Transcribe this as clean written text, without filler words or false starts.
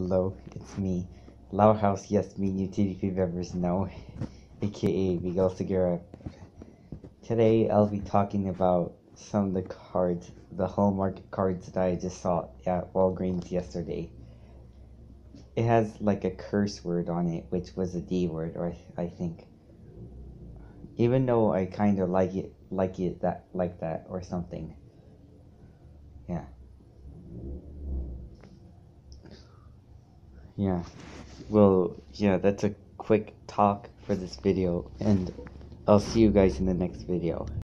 Hello, it's me. Loud House, yes, me, you TDP members know, aka Miguel Segura. Today I'll be talking about some of the cards, the Hallmark cards that I just saw at Walgreens yesterday. It has like a curse word on it, which was a D word, or I think. Even though I kind of like it like that, or something. Yeah. Yeah. Well, yeah, that's a quick talk for this video, and I'll see you guys in the next video.